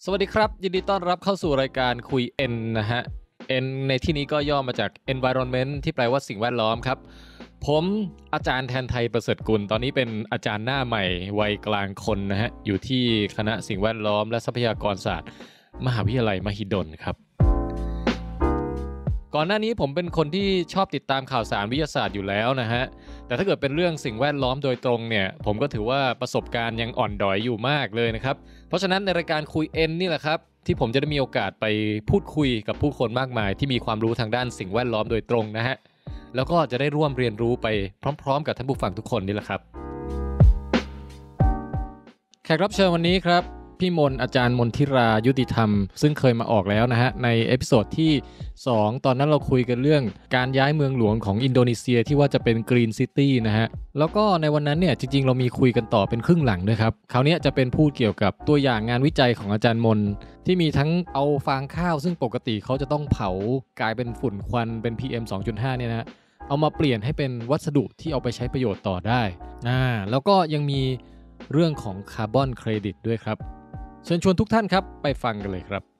สวัสดีครับยินดีต้อนรับเข้าสู่รายการคุย N นะฮะ N ในที่นี้ก็ย่อมาจาก Environment ที่แปลว่าสิ่งแวดล้อมครับผมอาจารย์แทนไทยประเสริฐกุลตอนนี้เป็นอาจารย์หน้าใหม่วัยกลางคนนะฮะอยู่ที่คณะสิ่งแวดล้อมและทรัพยากรศาสตร์มหาวิทยาลัยมหิดลครับก่อนหน้านี้ผมเป็นคนที่ชอบติดตามข่าวสารวิทยาศาสตร์อยู่แล้วนะฮะแต่ถ้าเกิดเป็นเรื่องสิ่งแวดล้อมโดยตรงเนี่ยผมก็ถือว่าประสบการณ์ยังอ่อนดอยอยู่มากเลยนะครับเพราะฉะนั้นในรายการคุย N นี่แหละครับที่ผมจะได้มีโอกาสไปพูดคุยกับผู้คนมากมายที่มีความรู้ทางด้านสิ่งแวดล้อมโดยตรงนะฮะแล้วก็จะได้ร่วมเรียนรู้ไปพร้อมๆกับท่านผู้ฟังทุกคนนี่แหละครับแขกรับเชิญวันนี้ครับพี่มนอาจารย์มนทิรายุติธรรมซึ่งเคยมาออกแล้วนะฮะในเอพิโซดที่2ตอนนั้นเราคุยกันเรื่องการย้ายเมืองหลวงของอินโดนีเซียที่ว่าจะเป็นกรีนซิตี้นะฮะแล้วก็ในวันนั้นเนี่ยจริงๆเรามีคุยกันต่อเป็นครึ่งหลังด้วยครับคราวนี้จะเป็นพูดเกี่ยวกับตัวอย่างงานวิจัยของอาจารย์มนที่มีทั้งเอาฟางข้าวซึ่งปกติเขาจะต้องเผากลายเป็นฝุ่นควันเป็น PM 2.5 เนี่ยนะฮะเอามาเปลี่ยนให้เป็นวัสดุที่เอาไปใช้ประโยชน์ต่อได้แล้วก็ยังมีเรื่องของคาร์บอนเครดิตด้วยครับเชิญชวนทุกท่านครับไปฟังกันเลยครับ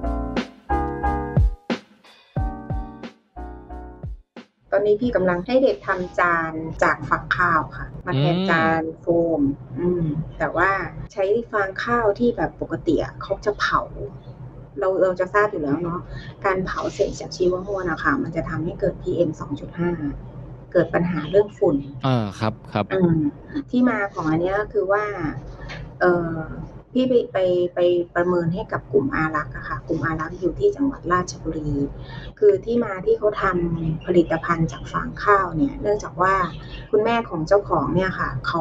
ตอนนี้พี่กำลังให้เด็กทำจานจากฟางข้าวค่ะมาแทนจานโฟมแต่ว่าใช้ฟางข้าวที่แบบปกติเขาจะเผาเราจะทราบอยู่แล้วเนาะการเผาเศษจากชีวมวลนะคะมันจะทำให้เกิด PM 2.5 เกิดปัญหาเรื่องฝุ่นครับที่มาของอันนี้ก็คือว่าพี่ไปประเมินให้กับกลุ่มอารักษ์อะค่ะกลุ่มอารักษ์อยู่ที่จังหวัดราชบุรีคือที่มาที่เขาทำผลิตภัณฑ์จากฟางข้าวเนี่ยเนื่องจากว่าคุณแม่ของเจ้าของเนี่ยค่ะเขา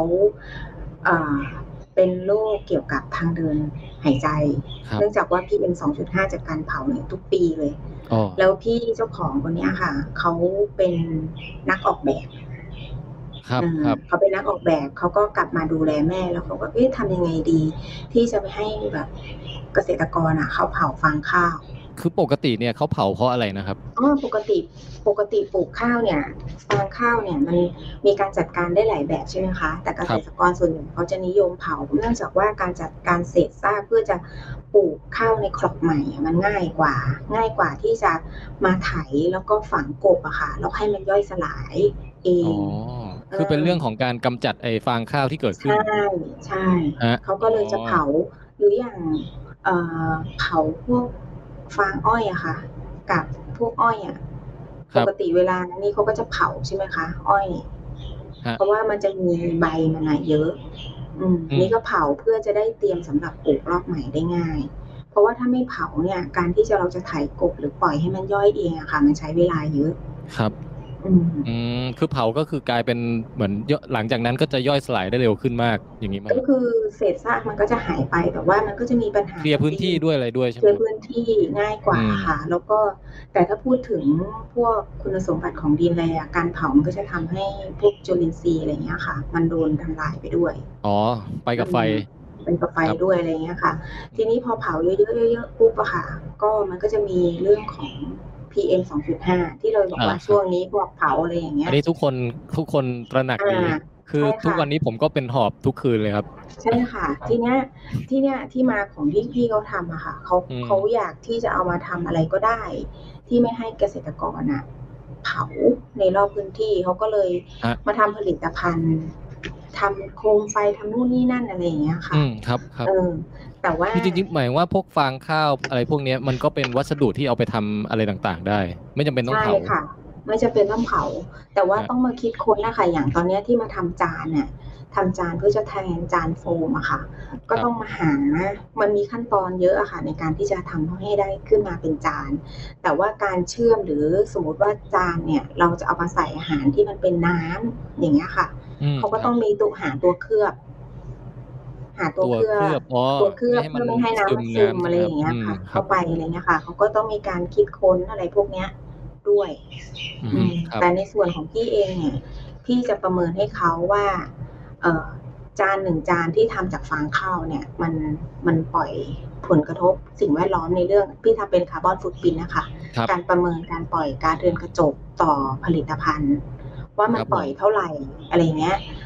เป็นโรคเกี่ยวกับทางเดินหายใจเนื่องจากว่า PM 2.5 จากการเผาเนี่ยทุกปีเลยแล้วพี่เจ้าของคนนี้ค่ะเขาเป็นนักออกแบบเขาเป็นนักออกแบบเขาก็กลับมาดูแลแม่แล้วเขาก็ทำยังไงดีที่จะไปให้แบบเกษตรกรเขาเผาฟางข้าวคือปกติเนี่ยเขาเผาเพราะอะไรนะครับปกติปลูกข้าวเนี่ยฟางข้าวเนี่ยมันมีการจัดการได้หลายแบบใช่ไหมคะแต่เกษตรกรส่วนใหญ่เขาจะนิยมเผาเนื่องจากว่าการจัดการเศษซากเพื่อจะปลูกข้าวในครอบใหม่มันง่ายกว่าที่จะมาไถแล้วก็ฝังกบอะค่ะแล้วให้มันย่อยสลายเองคือเป็นเรื่องของการกำจัดไอ้ฟางข้าวที่เกิดขึ้นใช่เขาก็เลยจะเผาหรืออย่างเผาพวกฟางอ้อยอะค่ะกับพวกอ้อยอะปกติเวลานี้เขาก็จะเผาใช่ไหมคะอ้อยเพราะว่ามันจะมีใบมันเยอะนี่ก็เผาเพื่อจะได้เตรียมสำหรับปลูกรอบใหม่ได้ง่ายเพราะว่าถ้าไม่เผาเนี่ยการที่เราจะไถกบหรือปล่อยให้มันย่อยเองอะค่ะมันใช้เวลาเยอะครับคือเผาก็คือกลายเป็นเหมือนหลังจากนั้นก็จะย่อยสลายได้เร็วขึ้นมากอย่างนี้มั้ยก็คือเศษซากมันก็จะหายไปแต่ว่ามันก็จะมีปัญหาเคลียร์พื้นที่ด้วยอะไรด้วยใช่ไหมเคลียร์พื้นที่ง่ายกว่าค่ะแล้วก็แต่ถ้าพูดถึงพวกคุณสมบัติของดินอะไรการเผามันก็จะทำให้พวกจุลินทรีย์อะไรเงี้ยค่ะมันโดนทำลายไปด้วยไปกับไฟด้วยอะไรเงี้ยค่ะทีนี้พอเผาเยอะๆปุ๊บอะค่ะก็มันก็จะมีเรื่องของPM 2.5 ที่เราบอกว่าช่วงนี้พวกเผาอะไรอย่างเงี้ยอันนี้ทุกคนตระหนักดีคือทุกวันนี้ผมก็เป็นหอบทุกคืนเลยครับใช่ค่ะทีเนี้ยที่มาของที่พี่เขาทำอะค่ะเขาอยากที่จะเอามาทำอะไรก็ได้ที่ไม่ให้เกษตรกรเผาในรอบพื้นที่เขาก็เลยมาทำผลิตภัณฑ์ทำโคมไฟทำนู่นนี่นั่นอะไรอย่างเงี้ยค่ะครับแต่ว่าจริงๆหมายว่าพวกฟางข้าวอะไรพวกนี้มันก็เป็นวัสดุที่เอาไปทำอะไรต่างๆได้ไม่จำเป็นต้องเผาใช่ค่ะไม่จำเป็นต้องเผาแต่ว่าต้องมาคิดค้นนะคะอย่างตอนนี้ที่มาทำจานเนี่ยทำจานเพื่อจะแทนจานโฟมอะค่ะก็ต้องมาหามันมีขั้นตอนเยอะอะค่ะในการที่จะทำให้ได้ขึ้นมาเป็นจานแต่ว่าการเชื่อมหรือสมมติว่าจานเนี่ยเราจะเอามาใส่อาหารที่มันเป็นน้ำอย่างเงี้ยค่ะเขาก็ต้องมีหาตัวเคลือบเพื่อไม่ให้น้ำมันซึมอะไรอย่างเงี้ยค่ะเข้าไปอะไรเงี้ยค่ะเขาก็ต้องมีการคิดค้นอะไรพวกเนี้ยด้วยแต่ในส่วนของพี่เองเนี่ยพี่จะประเมินให้เขาว่าจานหนึ่งจานที่ทำจากฟางข้าวเนี่ยมันปล่อยผลกระทบสิ่งแวดล้อมในเรื่องพี่ทำเป็นคาร์บอนฟุตพริ้นท์นะคะการประเมินการปล่อยก๊าซเรือนกระจกต่อผลิตภัณฑ์ว่ามันปล่อยเท่าไหร่อะไรเงี้ย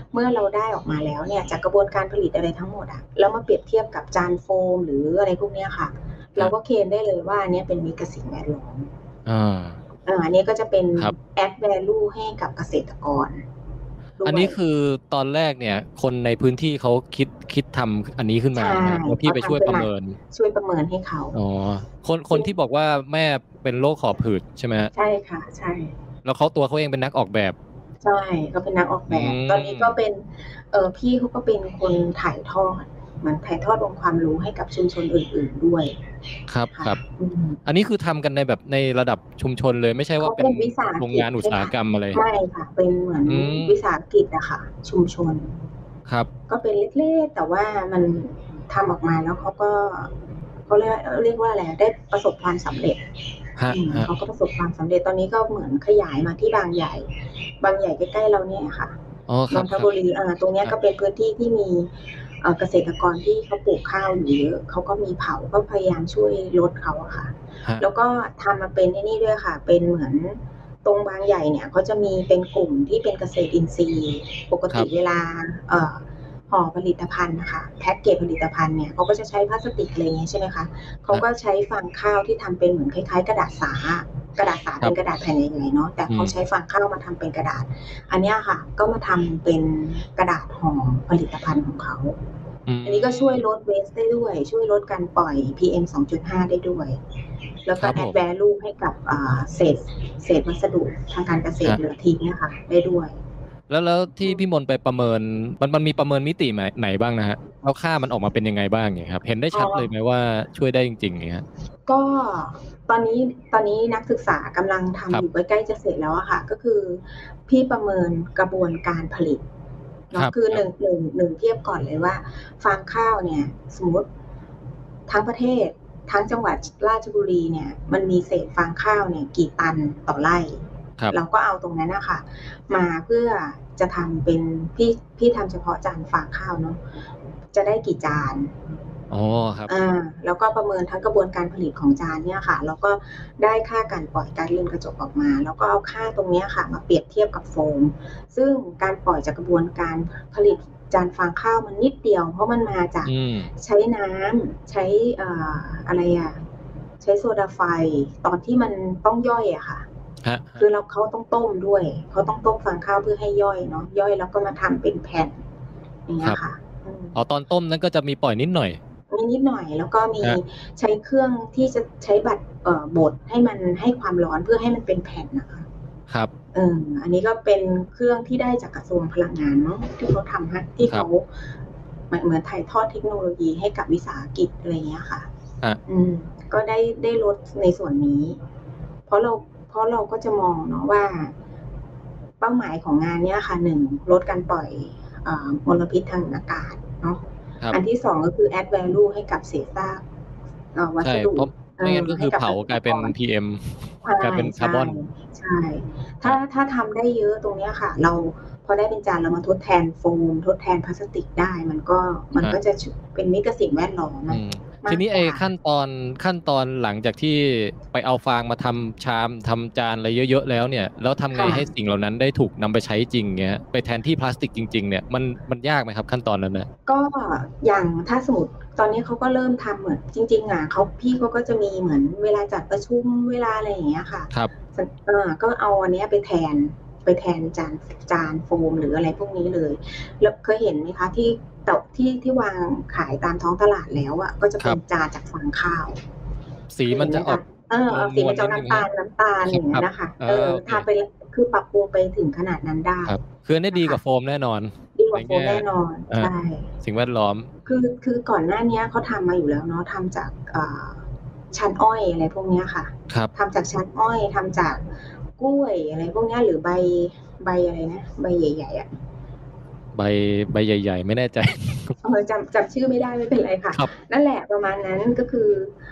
เมื่อเราได้ออกมาแล้วเนี่ยจากกระบวนการผลิตอะไรทั้งหมดอะแล้วมาเปรียบเทียบกับจานโฟมหรืออะไรพวกเนี้ยค่ะเราก็เคลมได้เลยว่าอันเนี้ยเป็นมิตรกับสิ่งแวดล้อมอันนี้ก็จะเป็น add value ให้กับเกษตรกรอันนี้คือตอนแรกเนี่ยคนในพื้นที่เขาคิดทำอันนี้ขึ้นมาแล้วพี่ไปช่วยประเมินให้เขาคนที่บอกว่าแม่เป็นโรคหอบหืดใช่ไหมใช่ค่ะใช่แล้วตัวเขาเองเป็นนักออกแบบใช่เขาเป็นนักออกแบบตอนนี้ก็เป็นพี่เขาก็เป็นคนถ่ายทอดเหมือนถ่ายทอดองค์ความรู้ให้กับชุมชนอื่นๆด้วยครับอันนี้คือทำกันในแบบในระดับชุมชนเลยไม่ใช่ว่าเป็นโรงงานอุตสาหกรรมอะไรไม่ค่ะเป็นเหมือนวิสาหกิจอะค่ะชุมชนครับก็เป็นเล็กๆแต่ว่ามันทำออกมาแล้วเขาเรียกว่าอะไรได้ประสบความสำเร็จเขาก็ประสบความสำเร็จตอนนี้ก็เหมือนขยายมาที่บางใหญ่ใกล้ๆเราเนี่ยค่ะนนทบุรีตรงนี้ก็เป็นพื้นที่ที่มีเกษตรกรที่เขาปลูกข้าวอยู่เยอะเขาก็มีเผาก็พยายามช่วยลดเขาอะค่ะแล้วก็ทำมาเป็นนี่ด้วยค่ะเป็นเหมือนตรงบางใหญ่เนี่ยเขาจะมีเป็นกลุ่มที่เป็นเกษตรอินทรีย์ปกติเวลาห่อผลิตภัณฑ์นะคะแพ็กเกจผลิตภัณฑ์เนี่ยเขาก็จะใช้พลาสติกอะไรเงี้ยใช่ไหมคะเขาก็ใช้ฟางข้าวที่ทำเป็นเหมือนคล้ายๆกระดาษสาเป็นกระดาษแผ่นใหญ่ๆเนาะแต่เขาใช้ฟางข้าวมาทำเป็นกระดาษอันนี้ค่ะก็มาทำเป็นกระดาษห่อผลิตภัณฑ์ของเขาอันนี้ก็ช่วยลดเวสต์ได้ด้วยช่วยลดการปล่อย PM 2.5 ได้ด้วยแล้วก็ add value ให้กับเศษวัสดุทางการเกษตรเหลือทิ้งนะคะได้ด้วยแล้วที่พี่มนไปประเมินมันมีประเมินมิติไหนบ้างนะฮะแล้วค่ามันออกมาเป็นยังไงบ้างเนี่ยครับเห็นได้ชัดเลยไหมว่าช่วยได้จริงๆเนี่ยก็ตอนนี้นักศึกษากำลังทำอยู่ใกล้จะเสร็จแล้วอะค่ะก็คือพี่ประเมินกระบวนการผลิตคือหนึ่งเทียบก่อนเลยว่าฟางข้าวเนี่ยสมมติทั้งประเทศทั้งจังหวัดราชบุรีเนี่ยมันมีเศษฟางข้าวเนี่ยกี่ตันต่อไร่เราก็เอาตรงนั้นนะคะมาเพื่อจะทำเป็นพี่ทำเฉพาะจานฟางข้าวเนาะจะได้กี่จานครับแล้วก็ประเมินทั้งกระบวนการผลิตของจานเนี่ยค่ะแล้วก็ได้ค่าการปล่อยก๊าซเรือนกระจกออกมาแล้วก็เอาค่าตรงนี้ค่ะมาเปรียบเทียบกับโฟมซึ่งการปล่อยจากกระบวนการผลิตจานฟางข้าวมันนิดเดียวเพราะมันมาจากใช้น้ำใช้อะไรใช้โซดาไฟตอนที่มันต้องย่อยอะค่ะคือเขาต้องต้มด้วยเขาต้องต้มฟางข้าวเพื่อให้ย่อยเนาะย่อยแล้วก็มาทำเป็นแผ่นอย่างเงี้ยค่ะตอนต้มนั้นก็จะมีปล่อยนิดหน่อยแล้วก็มีใช้เครื่องที่จะใช้บดให้มันให้ความร้อนเพื่อให้มันเป็นแผ่นนะคะครับอันนี้ก็เป็นเครื่องที่ได้จากกระทรวงพลังงานเนาะที่เขาทำที่เขาเหมือนถ่ายทอดเทคโนโลยีให้กับวิสาหกิจอะไรเงี้ยค่ะก็ได้ลดในส่วนนี้เพราะเราก็จะมองเนาะว่าเป้าหมายของงานเนี้ยค่ะ1ลดการปล่อยมลพิษทางอากาศเนาะอันที่2ก็คือ add value ให้กับเศษซากวัสดุไม่งั้นก็คือเผากลายเป็น PM กลายเป็นคาร์บอนใช่ถ้าทำได้เยอะตรงนี้ค่ะเราพอได้เป็นจานเรามาทดแทนโฟมทดแทนพลาสติกได้มันก็จะเป็นมิตรกับสิ่งแวดล้อมทีนี้ขั้นตอนหลังจากที่ไปเอาฟางมาทำชามทำจานอะไรเยอะๆแล้วเนี่ยแล้วทำไงให้สิ่งเหล่านั้นได้ถูกนำไปใช้จริงเงี้ยไปแทนที่พลาสติกจริงๆเนี่ยมันยากไหมครับขั้นตอนนั้นนะก็อย่างถ้าสมมติตอนนี้เขาก็เริ่มทำเหมือนจริงๆพี่เขาก็จะมีเหมือนเวลาจัดประชุมเวลาอะไรอย่างเงี้ยค่ะครับก็เอาอันนี้ไปแทนจานโฟมหรืออะไรพวกนี้เลยแล้วเคยเห็นไหมคะที่วางขายตามท้องตลาดแล้วอ่ะก็จะเป็นจานจากฟางข้าวสีมันจะออกสีมันจะน้ำตาลอย่างนี้นะคะทาไปคือปรับปรุงไปถึงขนาดนั้นได้คือได้ดีกว่าโฟมแน่นอนดีกว่าโฟมแน่นอนใช่สิ่งแวดล้อมคือก่อนหน้านี้เขาทำมาอยู่แล้วเนาะทำจากชั้นอ้อยอะไรพวกนี้ค่ะทำจากชั้นอ้อยทำจากกล้วยอะไรพวกนี้หรือใบอะไรนะใบใหญ่ๆใบใหญ่ๆไม่แน่ใจจำชื่อไม่ได้ไม่เป็นไรค่ะนั่นแหละประมาณนั้นก็คือ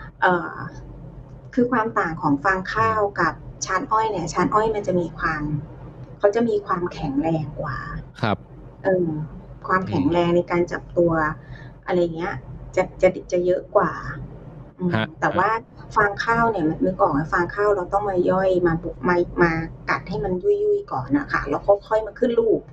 ความต่างของฟางข้าวกับชานอ้อยเนี่ยชานอ้อยมันจะมีเขาจะมีความแข็งแรงกว่าครับความแข็งแรงในการจับตัวอะไรเงี้ยจะเยอะกว่าแต่ว่าฟางข้าวเนี่ยนึกออกไหมฟางข้าวเราต้องมาย่อยมากัดให้มันยุ่ยๆก่อนนะคะแล้วค่อยมาขึ้นรูป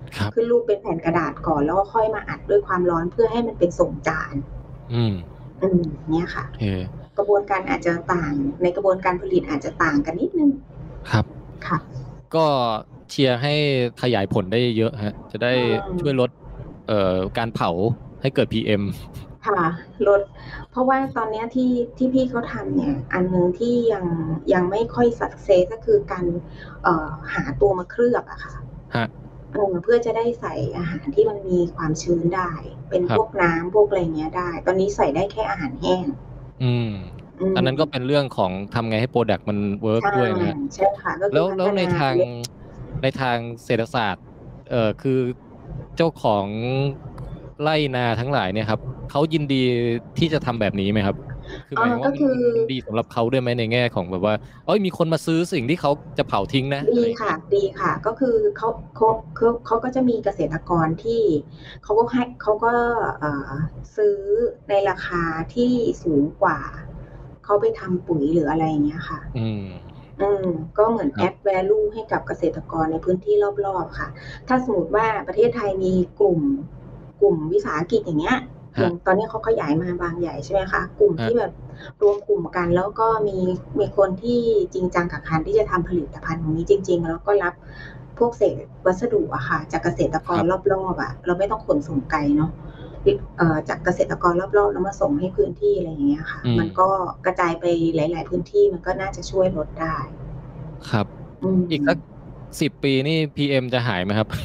ครับขึ้นรูปเป็นแผ่นกระดาษก่อนแล้วก็ค่อยมาอัดด้วยความร้อนเพื่อให้มันเป็นทรงจานอืมเนี่ยค่ะโอเคกระบวนการอาจจะต่างในกระบวนการผลิตอาจจะต่างกันนิดนึงครับค่ะก็เชียร์ให้ขยายผลได้เยอะฮะจะได้ช่วยลดการเผาให้เกิด PM ค่ะลดเพราะว่าตอนนี้ที่พี่เขาทำเนี่ยอันนึงที่ยังไม่ค่อยสักเซสก็คือการหาตัวมาเคลือบอะค่ะฮะเพื่อจะได้ใส่อาหารที่มันมีความชื้นได้เป็นพวกน้ำพวกอะไรเงี้ยได้ตอนนี้ใส่ได้แค่อาหารแห้งอืมอันนั้นก็เป็นเรื่องของทำไงให้โปรดักต์มันเวิร์กด้วยนะฮะใช่ค่ะก็คือแล้วในทางเศรษฐศาสตร์คือเจ้าของไร่นาทั้งหลายเนี่ยครับเขายินดีที่จะทำแบบนี้ไหมครับคือหมายถึงว่ามันดีสำหรับเขาด้วยไหมในแง่ของแบบว่ามีคนมาซื้อสิ่งที่เขาจะเผาทิ้งนะดีค่ะก็คือเขาก็จะมีเกษตรกรที่เขาก็ซื้อในราคาที่สูงกว่าเขาไปทำปุ๋ยหรืออะไรอย่างเงี้ยค่ะก็เหมือน add value ให้กับเกษตรกรในพื้นที่รอบๆค่ะถ้าสมมติว่าประเทศไทยมีกลุ่มวิสาหกิจอย่างเงี้ยอย่างตอนนี้เขาขยายมาบางใหญ่ใช่ไหมคะกลุ่มที่แบบรวมกลุ่มกันแล้วก็มีคนที่จริงจังกับการที่จะทำผลิตภัณฑ์ตรงนี้จริงๆแล้วก็รับพวกเศษวัสดุอะค่ะจากเกษตรกรรอบๆอะเราไม่ต้องขนส่งไกลเนาะจากเกษตรกรรอบๆแล้วมาส่งให้พื้นที่อะไรอย่างเงี้ยค่ะมันก็กระจายไปหลายๆพื้นที่มันก็น่าจะช่วยลดได้ครับอีกสัก10 ปีนี่ PM จะหายไหมครับ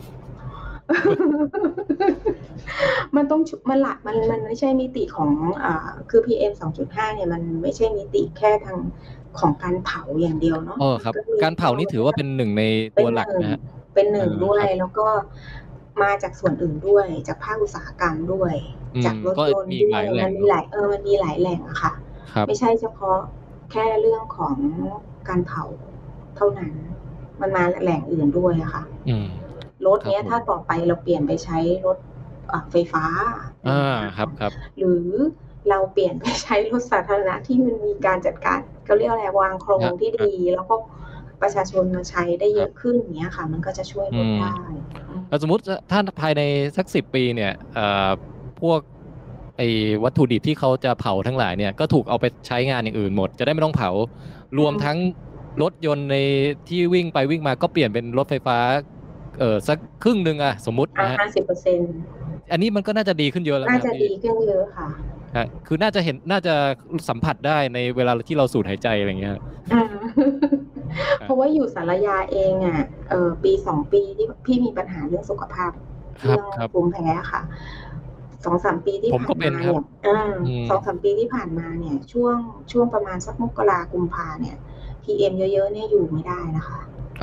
มันไม่ใช่มิติของคือ PM 2.5เนี่ยมันไม่ใช่มิติแค่ทางของการเผาอย่างเดียวเนาะครับการเผานี่ถือว่าเป็นหนึ่งในตัวหลักนะฮะเป็นหนึ่งด้วยแล้วก็มาจากส่วนอื่นด้วยจากภาคอุตสาหกรรมด้วยจากรถยนต์ด้วยมันมีหลายแหล่งอะค่ะไม่ใช่เฉพาะแค่เรื่องของการเผาเท่านั้นมันมาแหล่งอื่นด้วยอะค่ะรถเนี้ยถ้าต่อไปเราเปลี่ยนไปใช้รถไฟฟ้าครับหรือเราเปลี่ยนไปใช้รถสาธารณะที่มันมีการจัดการเขาเรียกอะไรวางโครงที่ดีแล้วก็ประชาชนมาใช้ได้เยอะขึ้นอย่างเงี้ยค่ะมันก็จะช่วยลดได้สมมุติถ้าภายในสัก10 ปีเนี่ยพวกวัตถุดิบที่เขาจะเผาทั้งหลายเนี่ยก็ถูกเอาไปใช้งานอย่างอื่นหมดจะได้ไม่ต้องเผารวมทั้งรถยนต์ในที่วิ่งไปวิ่งมาก็เปลี่ยนเป็นรถไฟฟ้าสักครึ่งนึงสมมุตินะฮะ 50% อันนี้มันก็น่าจะดีขึ้นเยอะแล้วน่าจะดีขึ้นเยอะค่ะคือน่าจะสัมผัสได้ในเวลาที่เราสูดหายใจอะไรอย่างเงี้ยเพราะว่าอยู่สารยาเองปี2 ปีที่พี่มีปัญหาเรื่องสุขภาพเรื่องภูมิแพ้ค่ะ2-3 ปีที่ผ่านมาเนี่ย2-3 ปีที่ผ่านมาเนี่ยช่วงประมาณสักมกรากุมภาเนี่ย PM เยอะๆเนี่ยอยู่ไม่ได้นะคะ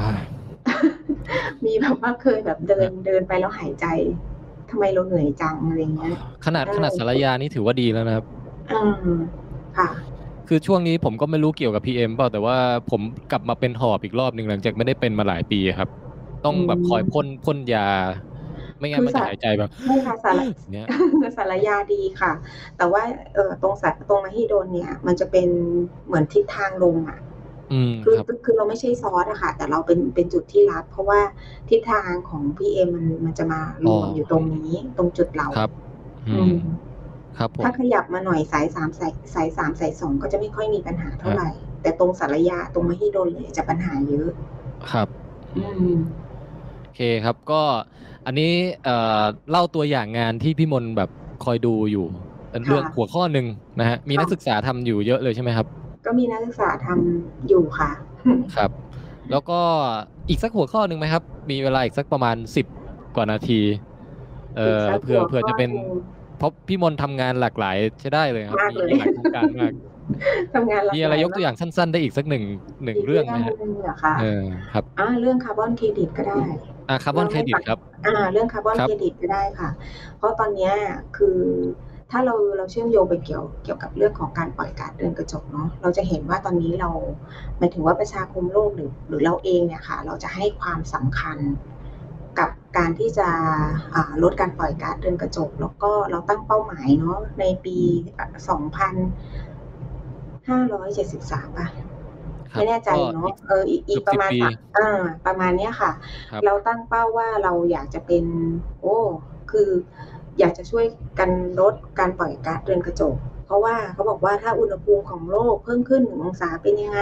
มีแบบว่าเคยแบบเดินไปแล้วหายใจทำไมเราเหนื่อยจังอะไรเงี้ยขนาดสารยานี่ถือว่าดีแล้วนะครับค่ะคือช่วงนี้ผมก็ไม่รู้เกี่ยวกับ PM เปล่าแต่ว่าผมกลับมาเป็นหอบอีกรอบนึงหลังจากไม่ได้เป็นมาหลายปีครับต้องแบบคอยพ่นยาไม่งั้นมันจะหายใจแบบไม่ค่ะสารยาดีค่ะแต่ว่าตรงมหิดลเนี่ยมันจะเป็นเหมือนทิศทางลงคือเราไม่ใช่ซอสอะค่ะแต่เราเป็นจุดที่รับเพราะว่าทิศทางของ PM มันจะมารวมอยู่ตรงนี้ตรงจุดเราครับถ้าขยับมาหน่อยสาย3สาย2ก็จะไม่ค่อยมีปัญหาเท่าไหร่แต่ตรงสารยาตรงมหิดลเลยจะปัญหาเยอะครับโอเคครับก็อันนี้เล่าตัวอย่างงานที่พี่มนแบบคอยดูอยู่เรื่องหัวข้อหนึ่งนะฮะมีนักศึกษาทำอยู่เยอะเลยใช่ไหมครับก็มีนักศึกษาทำอยู่ค่ะครับแล้วก็อีกสักหัวข้อหนึ่งไหมครับมีเวลาอีกสักประมาณ10 กว่านาทีเผื่อจะเป็นเพราะพี่มนทำงานหลากหลายใช้ได้เลยครับมีหลายโครงการมากทำงานหลากหลายมีอะไรยกตัวอย่างสั้นๆได้อีกสักหนึ่งเรื่องไหมครับครับเรื่องคาร์บอนเครดิตก็ได้คาร์บอนเครดิตครับเรื่องคาร์บอนเครดิตก็ได้ค่ะเพราะตอนนี้คือถ้าเราเชื่อมโยงไปเกี่ยวกับเรื่องของการปล่อยก๊าซเรือนกระจกเนาะเราจะเห็นว่าตอนนี้เราหมายถึงว่าประชาคมโลกหรือเราเองเนี่ยค่ะเราจะให้ความสำคัญกับการที่จะลดการปล่อยก๊าซเรือนกระจกแล้วก็เราตั้งเป้าหมายเนาะในปี2573ป่ะไม่แน่ใจเนาะอีกประมาณประมาณเนี้ยค่ะเราตั้งเป้าว่าเราอยากจะเป็นคืออยากจะช่วยกันลดการปล่อยก๊าซเรือนกระจกเพราะว่าเขาบอกว่าถ้าอุณหภูมิของโลกเพิ่มขึ้น1 องศาเป็นยังไง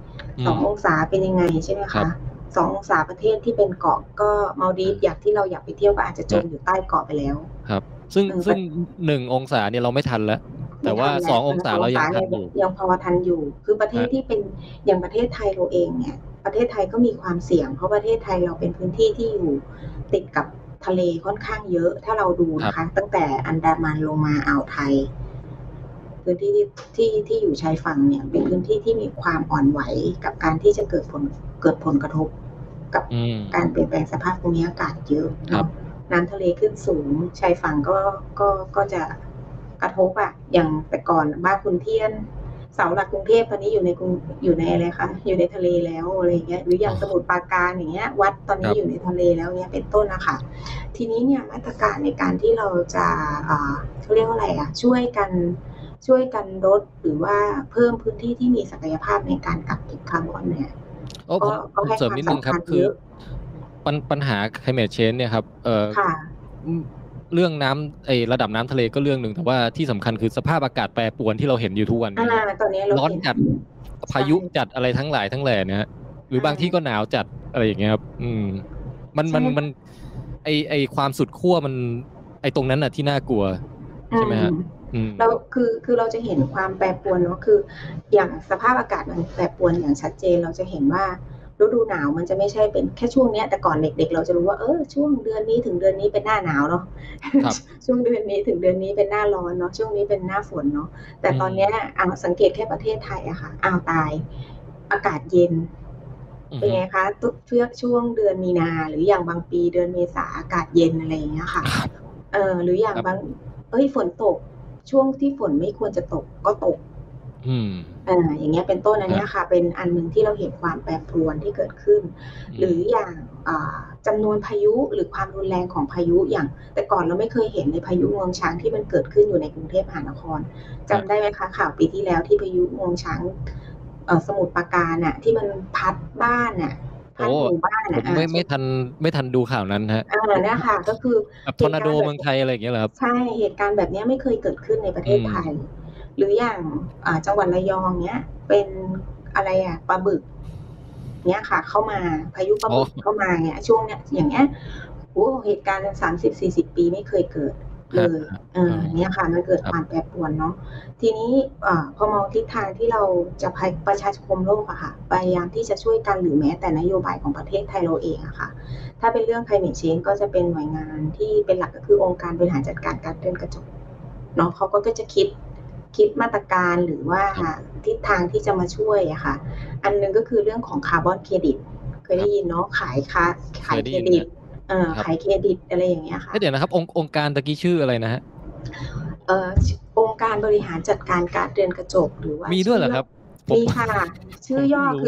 2 องศาเป็นยังไงใช่ไหมคะ2 องศาประเทศที่เป็นเกาะก็มัลดีฟที่เราอยากไปเที่ยวก็อาจจะจมอยู่ใต้เกาะไปแล้วครับซึ่ง1 องศาเนี่ยเราไม่ทันแล้วแต่ว่า2 องศาเรายังทันอยู่ยังพอทันอยู่คือประเทศที่เป็นอย่างประเทศไทยเราเองเนี่ยประเทศไทยก็มีความเสี่ยงเพราะประเทศไทยเราเป็นพื้นที่ที่อยู่ติดกับทะเลค่อนข้างเยอะถ้าเราดูนะคะตั้งแต่อันดามันลงมาอ่าวไทยพื้นที่ที่อยู่ชายฝั่งเนี่ยเป็นพื้นที่ที่มีความอ่อนไหวกับการที่จะเกิดผลกระทบกับการเปลี่ยนแปลงสภาพภูมิอากาศเยอะน้ำทะเลขึ้นสูงชายฝั่งก็จะกระทบอย่างแต่ก่อนบ้านคุณเทียนเสาหลักกรุงเทพตอนนี้อยู่ในอะไรคะอยู่ในทะเลแล้วอะไรเงี้ยหรืออย่างสมุทรปราการอย่างเงี้ยวัดตอนนี้อยู่ในทะเลแล้วเนี้ยเป็นต้นนะคะทีนี้เนี่ยมาตรการในการที่เราจะเขาเรียกว่าอะไรช่วยกันลดหรือว่าเพิ่มพื้นที่ที่มีศักยภาพในการกักเก็บคาร์บอนเนี่ยก็ให้ความสำคัญคือปัญหา climate change เนี่ยครับเรื่องน้ำระดับน้ำทะเลก็เรื่องหนึ่งแต่ว่าที่สำคัญคือสภาพอากาศแปรปรวนที่เราเห็นอยู่ทุกวันนี้ตอนนี้ร้อนจัดพายุจัดอะไรทั้งหลายทั้งแหล่เนี่ยหรือบางที่ก็หนาวจัดอะไรอย่างเงี้ยครับมันไอความสุดขั้วมันตรงนั้นน่ะที่น่ากลัวใช่ไหมฮะเราคือเราจะเห็นความแปรปรวนเนาะคืออย่างสภาพอากาศมันแปรปรวนอย่างชัดเจนเราจะเห็นว่าฤดูหนาวมันจะไม่ใช่เป็นแค่ช่วงเนี้ยแต่ก่อนเด็กๆเราจะรู้ว่าช่วงเดือนนี้ถึงเดือนนี้เป็นหน้าหนาวเนาะช่วงเดือนนี้ถึงเดือนนี้เป็นหน้าร้อนเนาะช่วงนี้เป็นหน้าฝนเนาะแต่ตอนเนี้ยสังเกตแค่ประเทศไทยอะค่ะตายอากาศเย็นเป็นไงคะช่วงเดือนมีนาหรืออย่างบางปีเดือนเมษาอากาศเย็นอะไรอย่างเงี้ยค่ะหรืออย่างบางฝนตกช่วงที่ฝนไม่ควรจะตกก็ตกอย่างเงี้ยเป็นต้นอันนี้ค่ะเป็นอันนึงที่เราเห็นความแปรปรวนที่เกิดขึ้นหรืออย่างจำนวนพายุหรือความรุนแรงของพายุอย่างแต่ก่อนเราไม่เคยเห็นในพายุงวงช้างที่มันเกิดขึ้นอยู่ในกรุงเทพมหานครจำได้ไหมคะข่าวปีที่แล้วที่พายุงวงช้างสมุทรปราการน่ะที่มันพัดบ้านน่ะพัดหมู่บ้านน่ะไม่ทันดูข่าวนั้นฮะเนี่ยค่ะก็คือทอร์นาโดเมืองไทยอะไรอย่างเงี้ยเหรอครับใช่เหตุการณ์แบบนี้ไม่เคยเกิดขึ้นในประเทศไทยหรืออย่างจังหวัดระยองเนี้ยเป็นอะไรปลาบึกเนี้ยค่ะเข้ามาพายุปลาบึกเข้ามาเนี้ยช่วงเนี้ยอย่างเงี้ยเหตุการณ์30-40 ปีไม่เคยเกิดเลยเนี้ยค่ะมันเกิดความแปรปรวนเนาะทีนี้พอมองทิศทางที่เราจะประชาคมโลกอะค่ะพยายามที่จะช่วยกันหรือแม้แต่นโยบายของประเทศไทยเราเองอะค่ะถ้าเป็นเรื่อง climate change ก็จะเป็นหน่วยงานที่เป็นหลักก็คือองค์การบริหารจัดการก๊าซเรือนกระจกเนาะเขาก็จะคิดมาตรการหรือว่าทิศทางที่จะมาช่วยอะค่ะอันนึงก็คือเรื่องของคาร์บอนเครดิตเคยได้ยินเนาะขายเครดิตขายเครดิตอะไรอย่างเงี้ยค่ะเดี๋ยวนะครับองค์การตะกี้ชื่ออะไรนะฮะองค์การบริหารจัดการก๊าซเรือนกระจกหรือว่ามีด้วยเหรอครับมีค่ะชื่อย่อคือ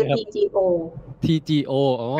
TGO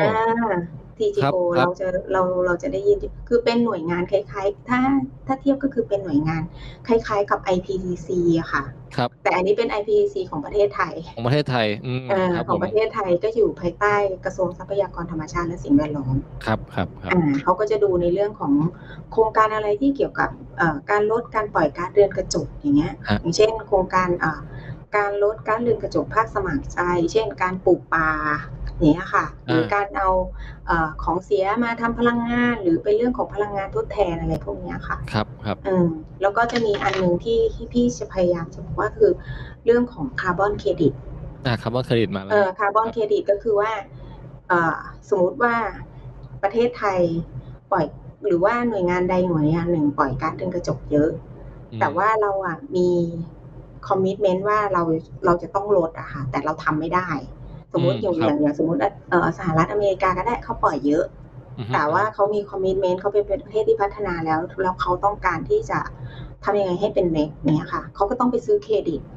TGO เราจะได้ยินคือเป็นหน่วยงานคล้ายๆถ้าเทียบก็คือเป็นหน่วยงานคล้ายๆกับ IPCC อะค่ะครับแต่อันนี้เป็น IPCC ของประเทศไทยของประเทศไทยของประเทศไทยก็อยู่ภายใต้กระทรวงทรัพยากรธรรมชาติและสิ่งแวดล้อมครับเขาก็จะดูในเรื่องของโครงการอะไรที่เกี่ยวกับการลดการปล่อยก๊าซเรือนกระจกอย่างเงี้ยอย่างเช่นโครงการลดก๊าซเรือนกระจกภาคสมัครใจเช่นการปลูกป่าอย่างเงี้ยค่ะหรือการเอาของเสียมาทำพลังงานหรือเป็นเรื่องของพลังงานทดแทนอะไรพวกนี้ค่ะครับแล้วก็จะมีอันนึงที่พี่จะพยายามจะบอกว่าคือเรื่องของคาร์บอนเครดิตคาร์บอนเครดิตมาแล้วคาร์บอนเครดิตก็คือว่าสมมุติว่าประเทศไทยปล่อยหรือว่าหน่วยงานใดหน่วยงานหนึ่งปล่อยก๊าซเรือนกระจกเยอะแต่ว่าเรามีคอมมิตเมนต์ว่าเราจะต้องลดอะค่ะแต่เราทำไม่ได้สมมติอย่างสมมติสหรัฐอเมริกาก็ได้เขาปล่อยเยอะแต่ว่าเขามีคอมมิตเมนต์เขาเป็นประเทศที่พัฒนาแล้วเขาต้องการที่จะทำยังไงให้เป็นเน็ตเนี่ยค่ะเขาก็ต้องไปซื้อเครดิต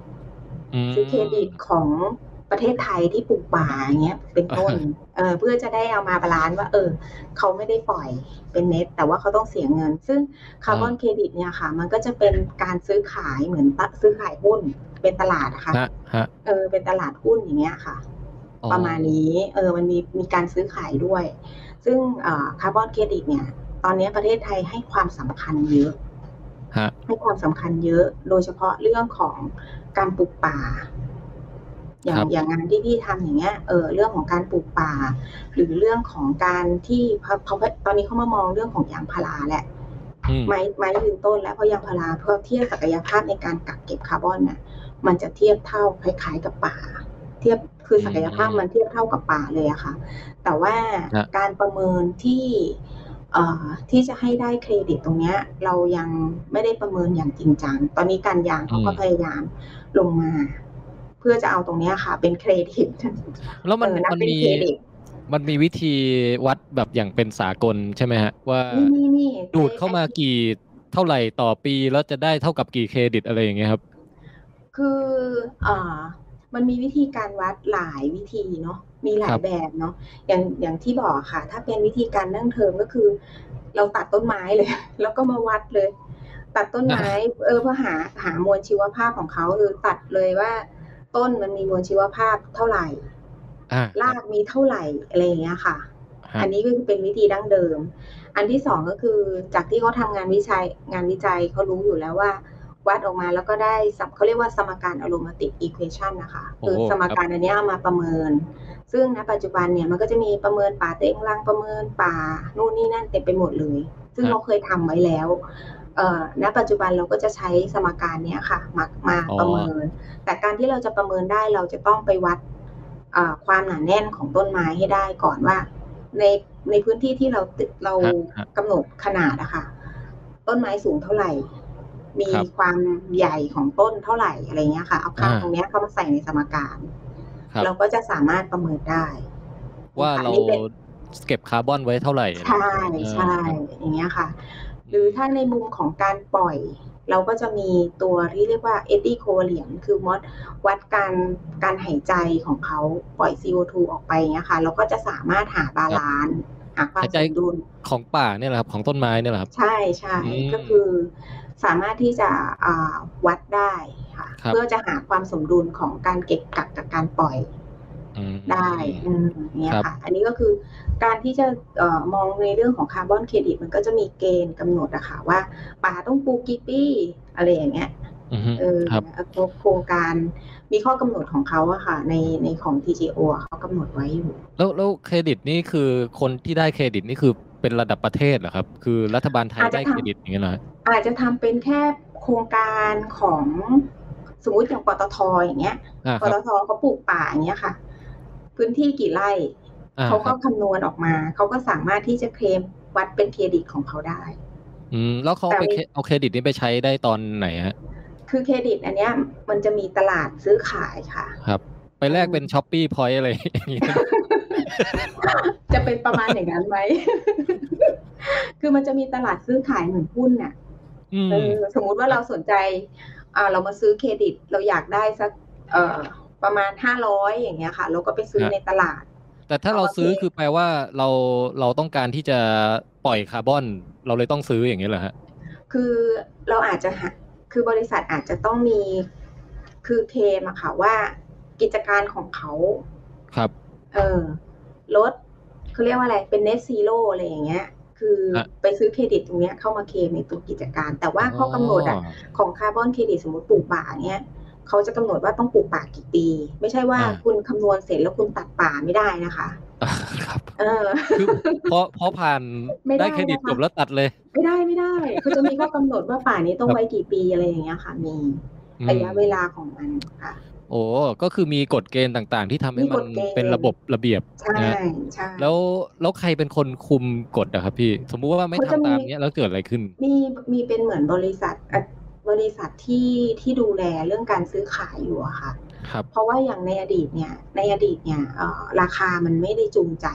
ของประเทศไทยที่ปลูกป่าอย่างเงี้ยเป็นต้นเพื่อจะได้เอามาบาลานซ์ว่าเขาไม่ได้ปล่อยเป็นเน็ตแต่ว่าเขาต้องเสียเงินซึ่งคาร์บอนเครดิตเนี่ยค่ะมันก็จะเป็นการซื้อขายเหมือนซื้อขายหุ้นเป็นตลาดนะคะเป็นตลาดหุ้นอย่างเงี้ยค่ะอ๋อประมาณนี้มันมีการซื้อขายด้วยซึ่งคาร์บอนเครดิตเนี่ยตอนนี้ประเทศไทยให้ความสำคัญเยอะฮะให้ความสำคัญเยอะโดยเฉพาะเรื่องของการปลูกป่าอครับย่างงานที่พี่ทำอย่างเงี้ยเรื่องของการปลูกป่าหรือเรื่องของการที่เขาตอนนี้เขามามองเรื่องของยางพาราแหละไม้ยืนต้นแล้วเพราะยางพาราเพื่อเทียบศักยภาพในการกักเก็บคาร์บอนเนี่ยมันจะเทียบเท่าคล้ายๆกับป่าเทียบคือศักยภาพมันเทียบเท่ากับป่าเลยอะค่ะแต่ว่าการประเมินที่จะให้ได้เครดิตตรงนี้เรายังไม่ได้ประเมินอย่างจริงจังตอนนี้การยางเขาก็พยายามลงมาเพื่อจะเอาตรงนี้ค่ะเป็นเครดิตแล้วมันนับเป็นเครดิตมันมีวิธีวัดแบบอย่างเป็นสากลใช่ไหมฮะว่าดูดเข้ามาเท่าไหร่ต่อปีแล้วจะได้เท่ากับกี่เครดิตอะไรอย่างเงี้ยครับคือมันมีวิธีการวัดหลายวิธีเนาะมีหลายแบบเนาะอย่างที่บอกค่ะถ้าเป็นวิธีการนั่งเทอมก็คือเราตัดต้นไม้เลยแล้วก็มาวัดเลยตัดต้นไม้เพื่อหามวลชีวภาพของเขาคือตัดเลยว่าต้นมันมีมวลชีวภาพเท่าไหร่รากมีเท่าไหร่อะไรอย่างเงี้ยค่ะอันนี้ก็คือเป็นวิธีดั้งเดิมอันที่สองก็คือจากที่เขาทำงานวิจัยเขารู้อยู่แล้วว่าวัดออกมาแล้วก็ได้เขาเรียกว่าสมการ aromatic equation นะคะคือสมการอันนี้เอามาประเมินซึ่งณปัจจุบันเนี่ยมันก็จะมีประเมินป่าเต็งรังประเมินป่านู่นนี่นั่นเต็มไปหมดเลยซึ่งเราเคยทำไว้แล้วณปัจจุบันเราก็จะใช้สมการนี้ค่ะมาประเมินแต่การที่เราจะประเมินได้เราจะต้องไปวัดความหนาแน่นของต้นไม้ให้ได้ก่อนว่าในพื้นที่ที่เรากำหนดขนาดอะค่ะต้นไม้สูงเท่าไหร่มีความใหญ่ของต้นเท่าไหร่อะไรเงี้ยค่ะเอาค่าตรงนี้เข้ามาใส่ในสมการเราก็จะสามารถประเมินได้ว่าเราเก็บคาร์บอนไว้เท่าไหร่ใช่อย่างเงี้ยค่ะหรือถ้าในมุมของการปล่อยเราก็จะมีตัวที่เรียกว่า eddy covalent คือวัดการหายใจของเขาปล่อย CO2 ออกไปเงี้ยค่ะเราก็จะสามารถหาบาลานซ์หาความสมดุลของป่าเนี่ยแหละครับของต้นไม้เนี่ยแหละครับใช่ก็คือสามารถที่จะวัดได้ค่ะเพื่อจะหาความสมดุลของการเก็บกักกับการปล่อยได้เนี่ยค่ะอันนี้ก็คือการที่จะมองในเรื่องของคาร์บอนเครดิตมันก็จะมีเกณฑ์กำหนดอะค่ะว่าป่าต้องปลูกกี่ปีอะไรอย่างเงี้ยโครงการมีข้อกำหนดของเขาอะค่ะในของ TGO เขากำหนดไว้อยู่แล้วเครดิตนี่คือคนที่ได้เครดิตนี่คือเป็นระดับประเทศเหรอครับคือรัฐบาลไทยได้เครดิตอย่างเงี้ยเหรออาจจะทำเป็นแค่โครงการของสมมุติอย่างปตท.อย่างเงี้ยปตท.เขาปลูกป่าอย่างเงี้ยค่ะพื้นที่กี่ไร่เขาก็คำนวณออกมาเขาก็สามารถที่จะเคลมวัดเป็นเครดิตของเขาได้แล้วเขาไปเอาเครดิตนี้ไปใช้ได้ตอนไหนฮะคือเครดิตอันเนี้ยมันจะมีตลาดซื้อขายค่ะครับไปแลกเป็น Shopee Point อะไรอย่างงี้จะเป็นประมาณอย่างนั้นไหมคือมันจะมีตลาดซื้อขายเหมือนหุ้นน่ะสมมุติว่าเราสนใจเรามาซื้อเครดิตเราอยากได้สักประมาณ500อย่างเงี้ยค่ะเราก็ไปซื้อในตลาดแต่ถ้าเราซื้อคือแปลว่าเราต้องการที่จะปล่อยคาร์บอนเราเลยต้องซื้ออย่างเงี้ยเหรอฮะคือเราอาจจะคือบริษัทอาจจะต้องมีคือเคลมอะค่ะว่ากิจการของเขาครับลดเขาเรียกว่าอะไรเป็น net zero อะไรอย่างเงี้ยคือไปซื้อเครดิตตรงนี้เข้ามาเคลมในตัวกิจการแต่ว่าข้อกำหนดของคาร์บอนเครดิตสมมติปลูกป่าเนี้ยเขาจะกำหนดว่าต้องปลูกป่ากี่ปีไม่ใช่ว่าคุณคำนวณเสร็จแล้วคุณตัดป่าไม่ได้นะคะครับคือพอผ่านได้เครดิตจบแล้วตัดเลยไม่ได้เขาจะมีข้อกำหนดว่าป่านี้ต้องไว้กี่ปีอะไรอย่างเงี้ยค่ะมีระยะเวลาของมันค่ะโอ้ก็คือมีกฎเกณฑ์ต่างๆที่ทำให้มันเป็นระบบระเบียบนะแล้วใครเป็นคนคุมกฎอะครับพี่สมมุติว่าไม่ทำตามนี้แล้วเกิดอะไรขึ้นมีเป็นเหมือนบริษัทที่ดูแลเรื่องการซื้อขายอยู่อะค่ะเพราะว่าอย่างในอดีตเนี่ยราคามันไม่ได้จูงใจ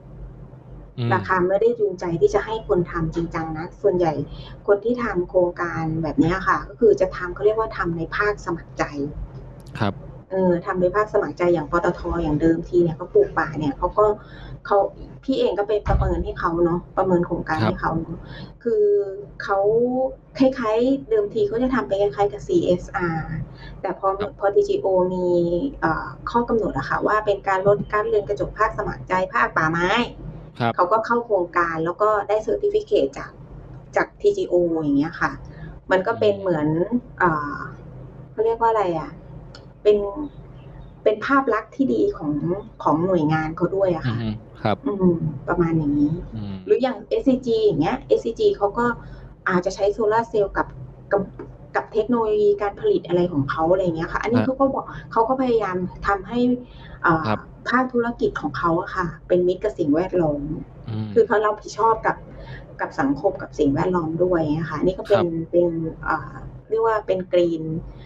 ที่จะให้คนทำจริงจังนะส่วนใหญ่คนที่ทำโครงการแบบนี้ค่ะก็คือจะทำเขาเรียกว่าทำในภาคสมัครใจครับทำโดยภาคสมัครใจอย่างปตท.อย่างเดิมทีเนี่ยเขาปลูกป่าเนี่ยเขาพี่เองก็ไปประเมินให้เขาเนาะประเมินโครงการให้เขาคือเขาคล้ายๆเดิมทีเขาจะทำไปคล้ายๆกับ CSR แต่พอ TGO มีข้อกำหนดอะค่ะว่าเป็นการลดก๊าซเรือนกระจกภาคสมัครใจภาคป่าไม้เขาก็เข้าโครงการแล้วก็ได้เซอร์ติฟิเคตจาก TGO อย่างเงี้ยค่ะมันก็เป็นเหมือนเขาเรียกว่าอะไรอ่ะเป็นภาพลักษณ์ที่ดีของหน่วยงานเขาด้วยอะค่ะครับประมาณอย่างนี้หรืออย่าง SCG อย่างเงี้ย SCG เขาก็อาจจะใช้โซลาร์เซลล์กับเทคโนโลยีการผลิตอะไรของเขาอะไรเงี้ยค่ะอันนี้เขาก็พยายามทำให้ภาคธุรกิจของเขาอะค่ะเป็นมิตรกับสิ่งแวดล้อมคือเขารับผิดชอบกับสังคมกับสิ่งแวดล้อมด้วยนะคะนี่ก็เป็นเรียกว่าเป็นกรีน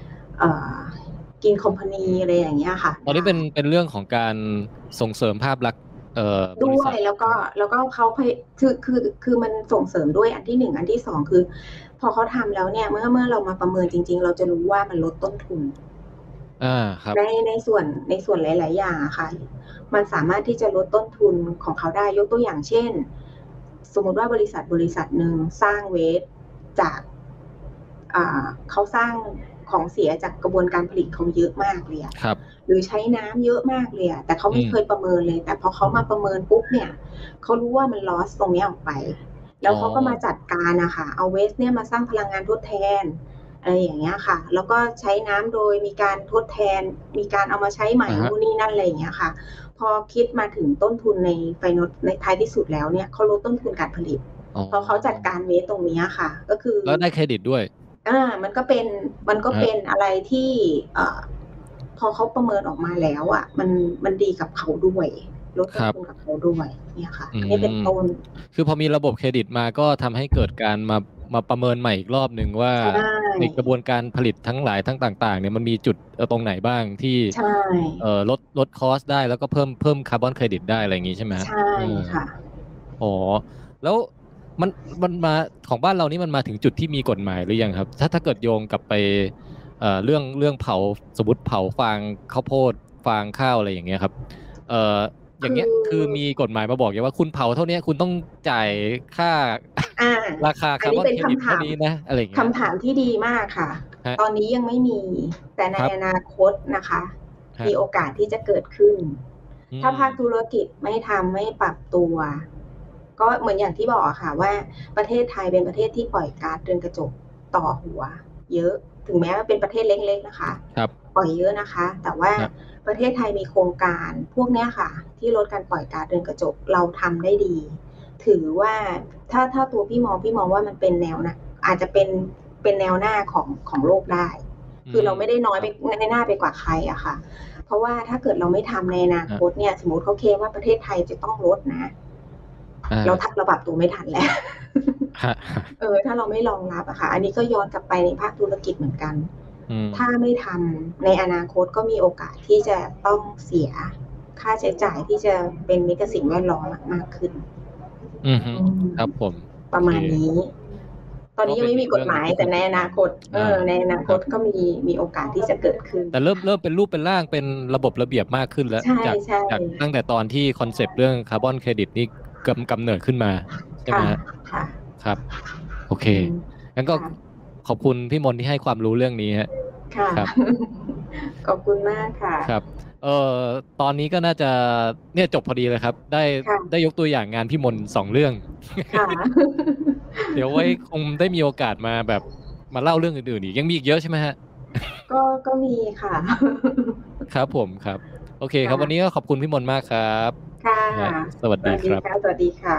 คอมพานีอะไรอย่างเงี้ยค่ะตอนนี้เป็นเรื่องของการส่งเสริมภาพลักษณ์ด้วยแล้วก็เขาคือมันส่งเสริมด้วยอันที่1อันที่2คือพอเขาทำแล้วเนี่ยเมื่อเรามาประเมินจริงๆเราจะรู้ว่ามันลดต้นทุนครับในส่วนหลายๆอย่างอะค่ะมันสามารถที่จะลดต้นทุนของเขาได้ยกตัวอย่างเช่นสมมติว่าบริษัทหนึ่งสร้างเวสจากเขาสร้างของเสียจากกระบวนการผลิตเขาเยอะมากเลยครับหรือใช้น้ำเยอะมากเลยแต่เขาไม่เคยประเมินเลยแต่พอเขามาประเมินปุ๊บเนี่ยเขารู้ว่ามันลอสตรงนี้ออกไปแล้วเขาก็มาจัดการนะคะเอาเวสเนี่ยมาสร้างพลังงานทดแทนอะไรอย่างเงี้ยค่ะแล้วก็ใช้น้ำโดยมีการทดแทนมีการเอามาใช้ใหม่นู่นนี่นั่นอะไรอย่างเงี้ยค่ะพอคิดมาถึงต้นทุนในท้ายที่สุดแล้วเนี่ยเขาลดต้นทุนการผลิตพอเขาจัดการเวสตรงนี้ค่ะก็คือแล้วได้เครดิตด้วยมันก็เป็นอะไรที่พอเขาประเมินออกมาแล้วอ่ะมันดีกับเขาด้วยลดต้นทุนกับเขาด้วยเนี่ยค่ะนี่เป็นต้นคือพอมีระบบเครดิตมาก็ทำให้เกิดการมาประเมินใหม่อีกรอบนึงว่าในกระบวนการผลิตทั้งหลายทั้งต่างๆเนี่ยมันมีจุดตรงไหนบ้างที่ลดคอสได้แล้วก็เพิ่มคาร์บอนเครดิตได้อะไรอย่างงี้ใช่ไหมใช่ค่ะแล้วมันมาของบ้านเรานี่มันมาถึงจุดที่มีกฎหมายหรือยังครับถ้าเกิดโยงกลับไปเรื่องเผาสมมติเผาฟางข้าวโพดฟางข้าวอะไรอย่างเงี้ยครับอย่างเงี้ยคือมีกฎหมายมาบอกอย่างว่าคุณเผาเท่านี้คุณต้องจ่ายค่าราคาคาร์บอนเครดิตเท่านี้นะอะไรอย่างเงี้ยคำถามที่ดีมากค่ะตอนนี้ยังไม่มีแต่ในอนาคตนะคะมีโอกาสที่จะเกิดขึ้นถ้าภาคธุรกิจไม่ปรับตัวก็เหมือนอย่างที่บอกอะค่ะว่าประเทศไทยเป็นประเทศที่ปล่อยก๊าซเรือนกระจกต่อหัวเยอะถึงแม้ว่าเป็นประเทศเล็กๆนะคะปล่อยเยอะนะคะแต่ว่าประเทศไทยมีโครงการพวกนี้ค่ะที่ลดการปล่อยก๊าซเรือนกระจกเราทำได้ดีถือว่าถ้าตัวพี่มองว่ามันเป็นแนวนะอาจจะเป็นแนวหน้าของโลกได้คือเราไม่ได้น้อยไปในหน้าไปกว่าใครอะค่ะเพราะว่าถ้าเกิดเราไม่ทำในอนาคตเนี่ยสมมติเขาเคลมว่าประเทศไทยจะต้องลดนะเราปรับตัวไม่ทันแล้วถ้าเราไม่รองรับอะค่ะอันนี้ก็ย้อนกลับไปในภาคธุรกิจเหมือนกันถ้าไม่ทำในอนาคตก็มีโอกาสที่จะต้องเสียค่าใช้จ่ายที่จะเป็นมิตรกับสิ่งแวดล้อมมากขึ้นครับผมประมาณนี้ตอนนี้ยังไม่มีกฎหมายแต่ในอนาคตก็มีโอกาสที่จะเกิดขึ้นแต่เริ่มเป็นรูปเป็นร่างเป็นระบบระเบียบมากขึ้นแล้วจากตั้งแต่ตอนที่คอนเซปต์เรื่องคาร์บอนเครดิตนี่กำเนิดขึ้นมาใช่ไหมครับโอเคงั้นก็ขอบคุณพี่มนที่ให้ความรู้เรื่องนี้ฮะครับขอบคุณมากค่ะครับตอนนี้ก็น่าจะเนี่ยจบพอดีเลยครับได้ยกตัวอย่างงานพี่มน2เรื่องเดี๋ยวไว้คงได้มีโอกาสมาแบบมาเล่าเรื่องอื่นๆอีกยังมีอีกเยอะใช่ไหมฮะก็มีค่ะครับผมครับโอเคครับวันนี้ก็ขอบคุณพี่มนมากครับค่ะสวัสดีครับสวัสดีค่ะ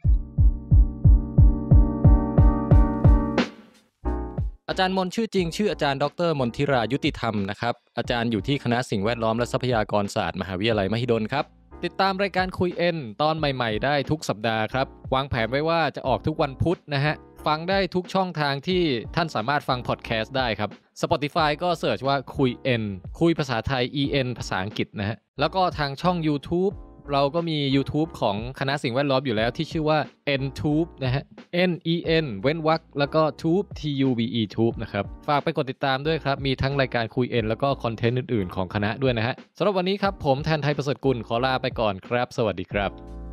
อาจารย์มนชื่อจริงชื่ออาจารย์ดร.มนทิรายุติธรรมนะครับอาจารย์อยู่ที่คณะสิ่งแวดล้อมและทรัพยากรศาสตร์มหาวิทยาลัยมหิดลครับติดตามรายการคุยเอ็นตอนใหม่ๆได้ทุกสัปดาห์ครับวางแผนไว้ว่าจะออกทุกวันพุธนะฮะฟังได้ทุกช่องทางที่ท่านสามารถฟังพอดแคสต์ได้ครับ Spotify ก็เสิร์ชว่าคุยเอ็นคุยภาษาไทย EN ภาษาอังกฤษนะฮะแล้วก็ทางช่อง YouTube เราก็มี YouTube ของคณะสิ่งแวดล้อมอยู่แล้วที่ชื่อว่า NTube นะฮะ NEN เว้นวรรคแล้วก็ Tube TUBE Tube นะครับฝากไปกดติดตามด้วยครับมีทั้งรายการคุยเอ็นแล้วก็คอนเทนต์อื่นๆของคณะด้วยนะฮะสำหรับวันนี้ครับผมแทนไทยประเสริฐกุลขอลาไปก่อนครับสวัสดีครับ